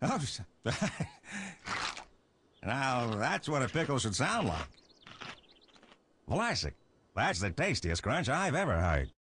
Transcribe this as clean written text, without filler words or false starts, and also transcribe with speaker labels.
Speaker 1: Oh, now, that's what a pickle should sound like. Vlasic, that's the tastiest crunch I've ever heard.